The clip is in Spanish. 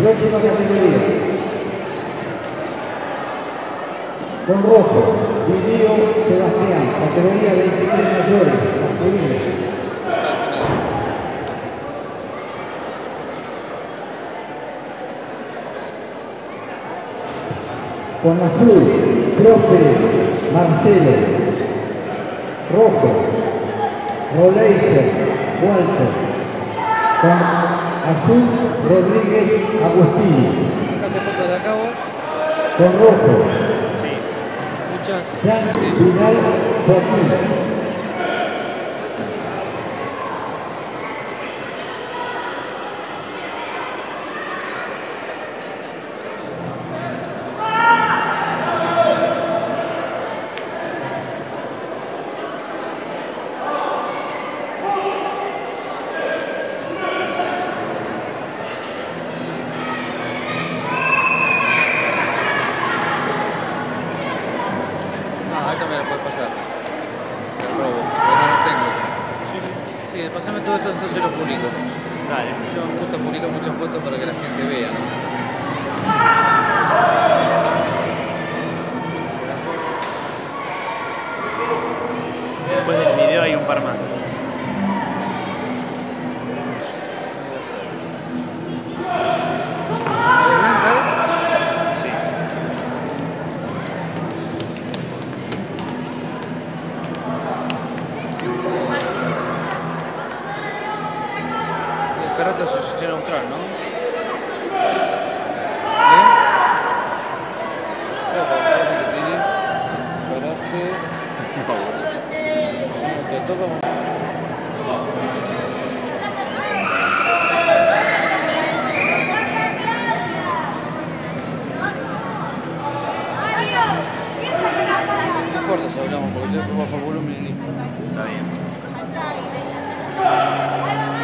Próxima categoría. Con rojo, Didio Sebastián, categoría 23 mayores, masculino. Con azul, Próspero, Marcelo. Rojo, Roleiser, Walter. Con azul, Rodríguez, Agustini. Con rojo, Jan Vidal, Joaquín. Esta me la puedes pasar. Te robo, pero no lo tengo. Sí, pasame todo esto, entonces lo publico. Dale. Yo me gusta publicar muchas fotos para que la gente vea, ¿no? Después del video hay un par más. Karate Asociación Austral, ¿no? No importa si hablamos, porque yo bajo volumen y listo. Está bien.